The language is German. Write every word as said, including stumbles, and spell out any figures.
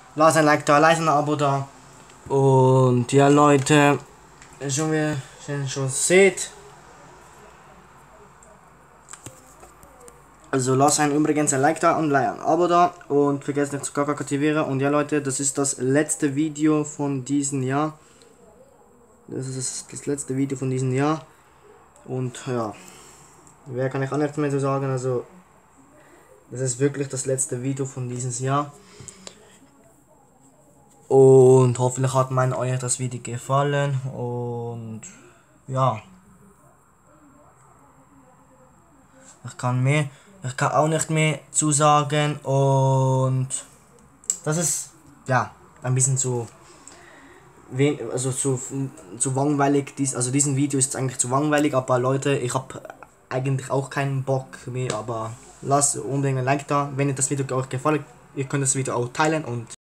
lasst ein Like da, lasst ein Abo da. Und ja Leute, schon wie ihr schon seht. Also lasst ein übrigens ein Like da und ein Abo da. Und vergesst nicht zu aktivieren. Und ja Leute, das ist das letzte Video von diesem Jahr. Das ist das letzte Video von diesem Jahr. Und ja, wer kann ich auch nichts mehr zu sagen. Also das ist wirklich das letzte Video von dieses Jahr. Und hoffentlich hat mein euch das Video gefallen. Und ja, ich kann mehr, ich kann auch nicht mehr zusagen. Und das ist ja ein bisschen zu also zu, zu langweilig. Dies, also diesen Video ist eigentlich zu langweilig. Aber Leute, ich habe eigentlich auch keinen Bock mehr. Aber lasst unbedingt ein Like da, wenn ihr das Video euch gefallen. Ihr könnt das Video auch teilen und